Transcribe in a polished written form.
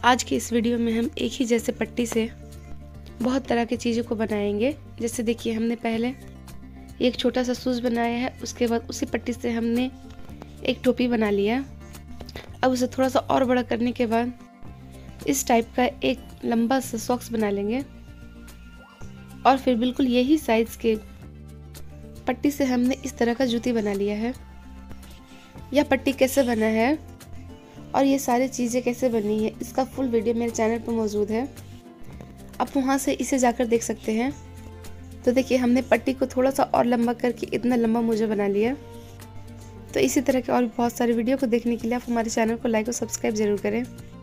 आज की इस वीडियो में हम एक ही जैसे पट्टी से बहुत तरह की चीज़ों को बनाएंगे। जैसे देखिए, हमने पहले एक छोटा सा शूज़ बनाया है, उसके बाद उसी पट्टी से हमने एक टोपी बना लिया। अब उसे थोड़ा सा और बड़ा करने के बाद इस टाइप का एक लंबा सा सॉक्स बना लेंगे और फिर बिल्कुल यही साइज़ के पट्टी से हमने इस तरह का जूती बना लिया है। यह पट्टी कैसे बना है और ये सारी चीज़ें कैसे बनी है, इसका फुल वीडियो मेरे चैनल पर मौजूद है, आप वहाँ से इसे जाकर देख सकते हैं। तो देखिए, हमने पट्टी को थोड़ा सा और लंबा करके इतना लंबा मोजा बना लिया। तो इसी तरह के और भी बहुत सारे वीडियो को देखने के लिए आप हमारे चैनल को लाइक और सब्सक्राइब जरूर करें।